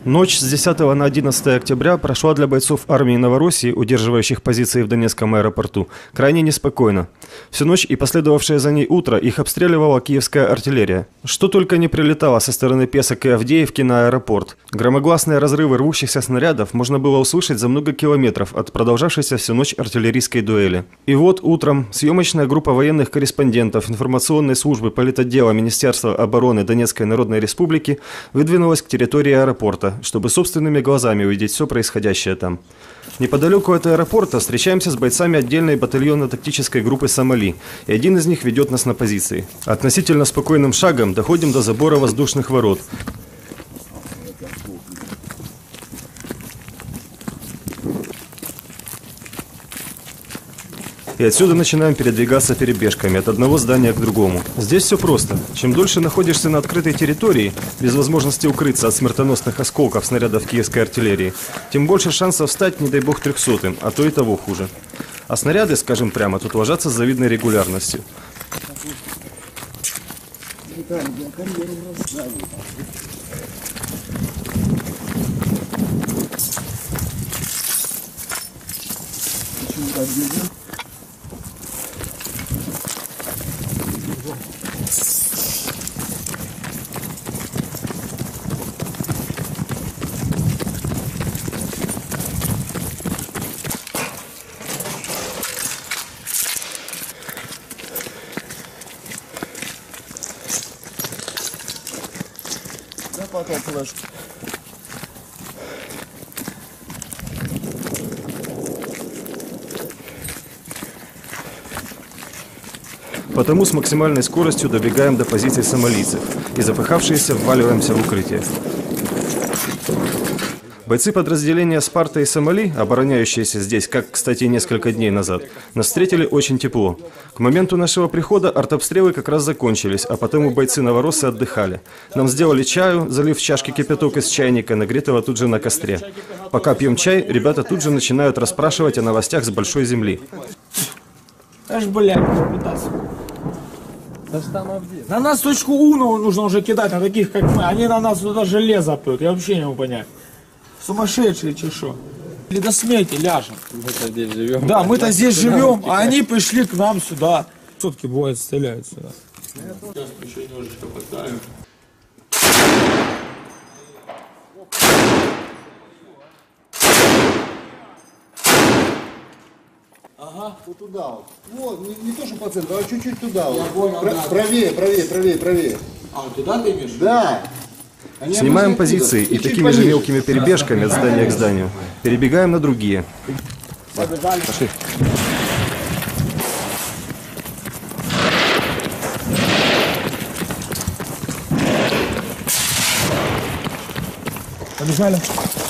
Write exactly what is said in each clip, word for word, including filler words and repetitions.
Ночь с десятого на одиннадцатое октября прошла для бойцов армии Новороссии, удерживающих позиции в Донецком аэропорту, крайне неспокойно. Всю ночь и последовавшее за ней утро их обстреливала киевская артиллерия. Что только не прилетало со стороны Песок и Авдеевки на аэропорт. Громогласные разрывы рвущихся снарядов можно было услышать за много километров от продолжавшейся всю ночь артиллерийской дуэли. И вот утром съемочная группа военных корреспондентов информационной службы политотдела Министерства обороны Донецкой Народной Республики выдвинулась к территории аэропорта, чтобы собственными глазами увидеть все происходящее там. Неподалеку от аэропорта встречаемся с бойцами отдельной батальонно-тактической группы «Сомали», и один из них ведет нас на позиции. Относительно спокойным шагом доходим до забора воздушных ворот. И отсюда начинаем передвигаться перебежками от одного здания к другому. Здесь все просто. Чем дольше находишься на открытой территории, без возможности укрыться от смертоносных осколков снарядов киевской артиллерии, тем больше шансов стать, не дай бог, трехсотым, а то и того хуже. А снаряды, скажем прямо, тут ложатся с завидной регулярностью. Потом флешку. Потому с максимальной скоростью добегаем до позиций сомалийцев и, запыхавшиеся, вваливаемся в укрытие. Бойцы подразделения «Спарта» и «Сомали», обороняющиеся здесь, как, кстати, несколько дней назад, нас встретили очень тепло. К моменту нашего прихода артобстрелы как раз закончились, а потому бойцы «Новороссы» отдыхали. Нам сделали чаю, залив в чашки кипяток из чайника, нагретого тут же на костре. Пока пьем чай, ребята тут же начинают расспрашивать о новостях с большой земли. Аж, блядь, на нас точку У нужно уже кидать, на таких, как мы. Они на нас туда железо пьют, я вообще не могу понять. Сумасшедшие, че шо? Или до смерти ляжем. Мы-то здесь живем. Да, мы-то здесь живем, а они пришли к нам сюда. Сутки бывает, стреляют сюда. Сейчас еще немножечко поставим. Ага, вот туда вот. Вот, не, не то, что по центру, а чуть-чуть туда вот. Понял, Про, да. Правее, правее, правее, правее. А, туда ты имеешь? Да. Они Снимаем позиции и, и такими же мелкими перебежками от здания к зданию перебегаем на другие. Побежали. Пошли. Побежали.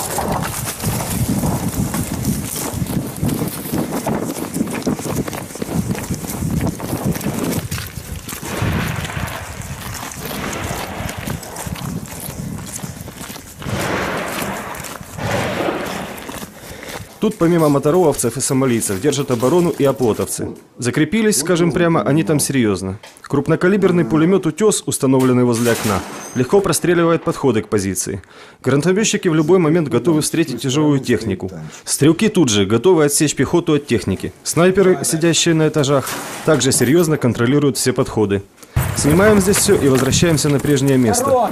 Тут помимо мотороловцев и сомалийцев держат оборону и оплотовцы. Закрепились, скажем прямо, они там серьезно. Крупнокалиберный пулемет «Утес», установленный возле окна, легко простреливает подходы к позиции. Гранатометчики в любой момент готовы встретить тяжелую технику. Стрелки тут же готовы отсечь пехоту от техники. Снайперы, сидящие на этажах, также серьезно контролируют все подходы. Снимаем здесь все и возвращаемся на прежнее место.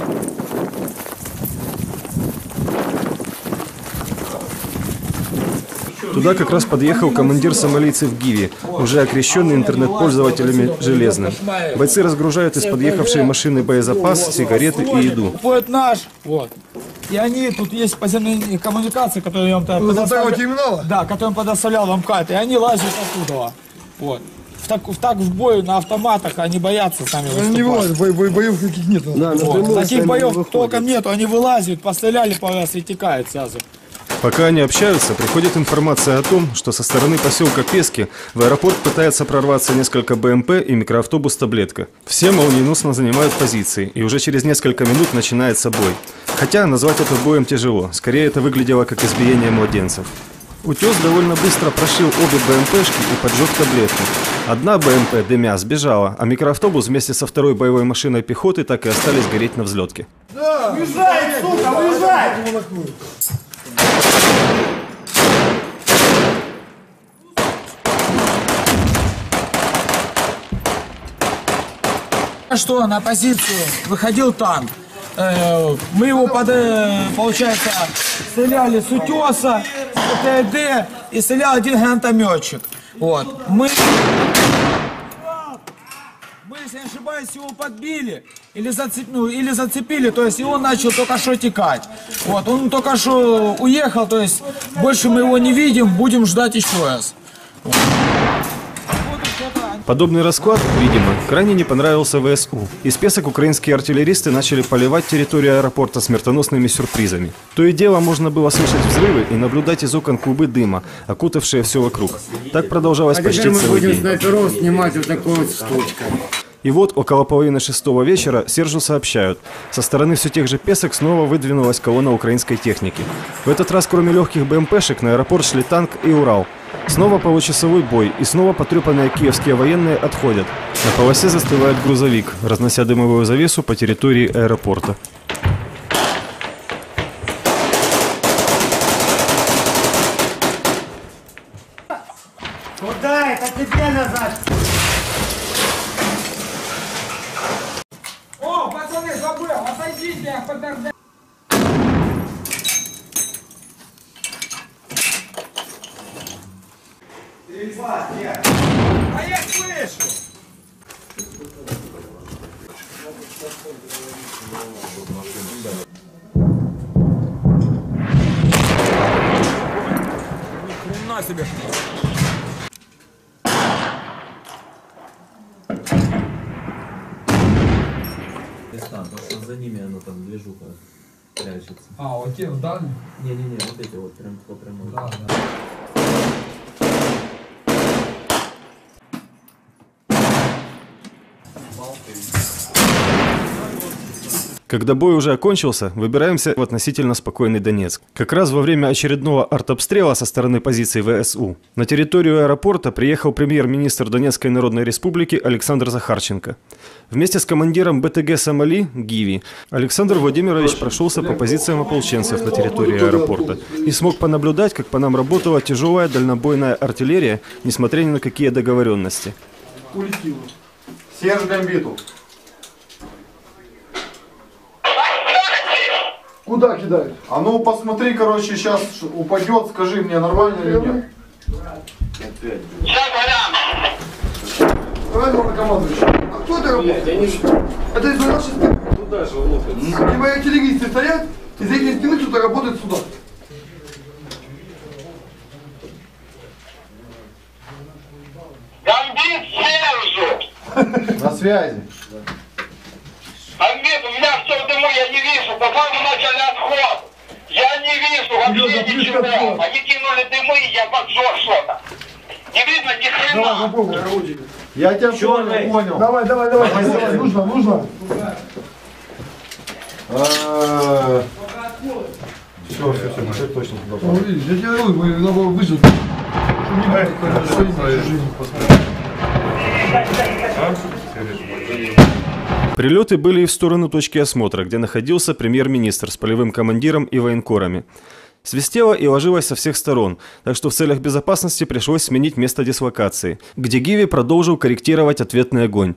Туда как раз подъехал командир сомалийцев Гиви, уже окрещенный интернет-пользователями Железным. Бойцы разгружают из подъехавшей машины боезапас, сигареты и еду. Вот наш, вот. И они, тут есть поземные коммуникации, которые я вам предоставлял. Да, которые предоставлял вам карты. И они лазят оттуда. Вот. В так, в так в бою на автоматах они боятся сами выступать. Не вылазят, бо, бо, боев каких нет. Да, вот. Таких боев толком нету, они вылазят, постреляли по раз и текают сразу. Пока они общаются, приходит информация о том, что со стороны поселка Пески в аэропорт пытается прорваться несколько БМП и микроавтобус «Таблетка». Все молниеносно занимают позиции, и уже через несколько минут начинается бой. Хотя назвать это боем тяжело, скорее это выглядело как избиение младенцев. Утес довольно быстро прошил обе БМПшки и поджег таблетку. Одна БМП, дымя, сбежала, а микроавтобус вместе со второй боевой машиной пехоты так и остались гореть на взлетке. Да, уезжай, сука, уезжай! Что на позицию выходил танк. Э, Мы его, под, э, получается, стреляли с утеса, с ПТД и стрелял один гранатометчик. Вот. Мы, мы, если не ошибаюсь, его подбили или, зацеп, ну, или зацепили, то есть и он начал только что текать. Вот. Он только что уехал, то есть больше мы его не видим, будем ждать еще раз. Вот. Подобный расклад, видимо, крайне не понравился ВСУ. Из песок украинские артиллеристы начали поливать территорию аэропорта смертоносными сюрпризами. То и дело можно было слышать взрывы и наблюдать из окон клубы дыма, окутавшие все вокруг. Так продолжалось А почти мы целый будем день. снайперов снимать вот такой вот штучкой. И вот около половины шестого вечера Сержу сообщают, со стороны все тех же песок снова выдвинулась колонна украинской техники. В этот раз, кроме легких БМПшек, на аэропорт шли танк и Урал. Снова получасовой бой, и снова потрепанные киевские военные отходят. На полосе застывает грузовик, разнося дымовую завесу по территории аэропорта. Куда это тебе назад? О, пацаны, забыл, отойдите, я подожду. А я слышу! Хрена себе! Потому что за ними оно там движуха прячется. А, вот те, да? Не-не-не, вот эти вот прям по прямой. Да, да. Когда бой уже окончился, выбираемся в относительно спокойный Донецк. Как раз во время очередного артобстрела со стороны позиций ВСУ на территорию аэропорта приехал премьер-министр Донецкой Народной Республики Александр Захарченко. Вместе с командиром БТГ «Сомали» Гиви Александр Владимирович прошелся по позициям ополченцев на территории аэропорта и смог понаблюдать, как по нам работала тяжелая дальнобойная артиллерия, несмотря ни на какие договоренности. Серж Гамбиту. Куда кидают? А ну посмотри, короче, сейчас упадет, скажи мне, нормально или нет. Правильно, командующий. А кто это работает? Я не вижу. Это из нашей стены? Туда же лопается. И мои артиллеристы стоят, из их стены кто-то работает сюда. Гамбит Сержу! На связи. Гамбит, у меня все в дыму, я не вижу. По-моему, начали отход. Я не вижу вообще ничего. Они кинули дымы, и я поджег что-то. Не видно ни хрена. Я тебя понял, понял. Давай, давай, давай, давай, нужно, нужно. Все, все, все, все точно туда. Я тебе говорю, мы надо выжить. Прилеты были и в сторону точки осмотра, где находился премьер-министр с полевым командиром и военкорами. Свистело и ложилось со всех сторон, так что в целях безопасности пришлось сменить место дислокации, где Гиви продолжил корректировать ответный огонь.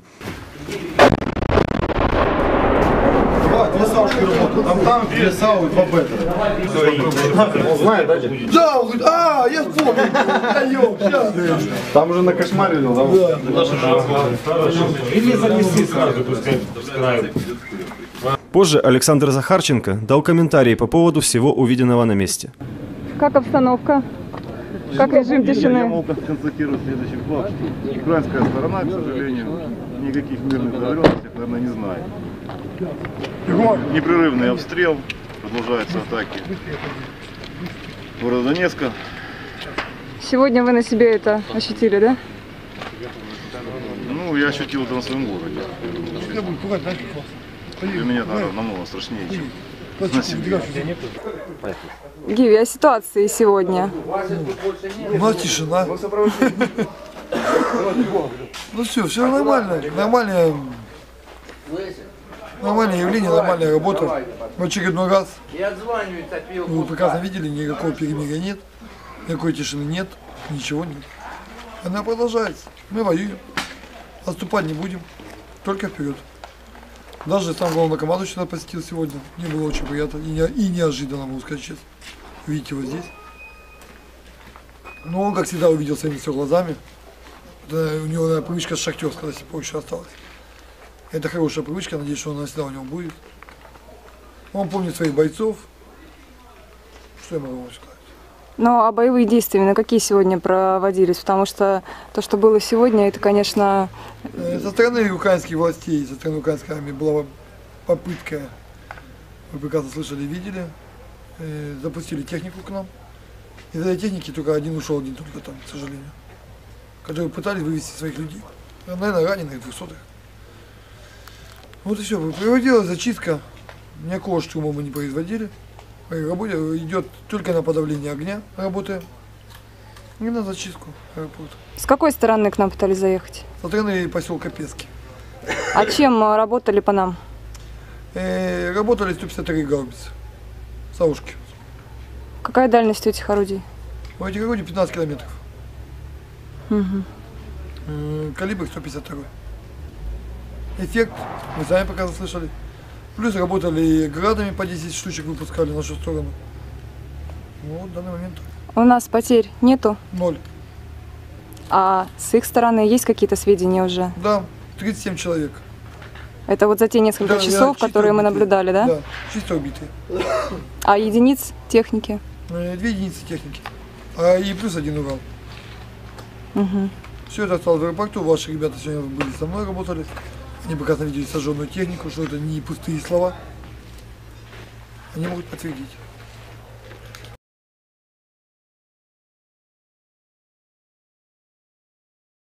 Две саушки работают. Там там две сау и два беттера. Он знает, да? Да, он говорит, а, я вспомнил. Даем, сейчас. Там уже накошмарили, да? Или занеси сразу. Позже Александр Захарченко дал комментарии по поводу всего увиденного на месте. Как обстановка? Как режим Я тишины? мог констатировать следующий факт. Украинская сторона, к сожалению, никаких мирных договоренностей, наверное, не знает. Непрерывный обстрел, продолжаются атаки города Донецка. Сегодня вы на себе это ощутили, да? Ну, я ощутил это на своем городе. Для меня это намного страшнее, чем Гиви, о ситуации сегодня. У нас тишина. Ну все, все нормально. Нормальное, нормальное явление, нормальная работа. В очередной раз. Вы прекрасно видели, никакого перемирия нет, никакой тишины нет, ничего нет. Она продолжается. Мы воюем. Отступать не будем. Только вперед. Даже сам главнокомандующий нас посетил сегодня. Мне было очень приятно и, не, и неожиданно, могу сказать честно. Видите его здесь. Но он, как всегда, увидел своими все глазами. Это у него, наверное, привычка шахтерская до сих пор еще осталась. Это хорошая привычка, надеюсь, что она всегда у него будет. Он помнит своих бойцов. Что я могу вам сказать? Ну, а боевые действия на какие сегодня проводились? Потому что то, что было сегодня, это, конечно... Со стороны украинских властей, со стороны украинской армии была попытка, вы прекрасно слышали и видели, запустили технику к нам. Из этой техники только один ушел, один только там, к сожалению. Которые пытались вывести своих людей. Наверное, раненых, двухсотых. Вот и все. Проводилась зачистка. Никакого штурма мы не производили. Работа идет только на подавление огня, работаем. И на зачистку аэропорта. С какой стороны к нам пытались заехать? Со стороны поселка Пески. А чем работали по нам? Э, работали сто пятьдесят три гаубицы. Саушки. Какая дальность у этих орудий? У этих орудий пятнадцать километров. Угу. Э, калибр сто пятьдесят два. Эффект, вы сами пока слышали. Плюс работали градами по десять штучек, выпускали в нашу сторону. Вот в данный момент. У нас потерь нету? Ноль. А с их стороны есть какие-то сведения уже? Да, тридцать семь человек. Это вот за те несколько Да, часов, которые мы убитые. наблюдали, да? Да, чисто убитые. А единиц техники? Э, Две единицы техники. А и плюс один Урал. Угу. Все это осталось в аэропорту. Ваши ребята сегодня были со мной, работали. Они прекрасно видели сожженную технику, что это не пустые слова. Они могут подтвердить.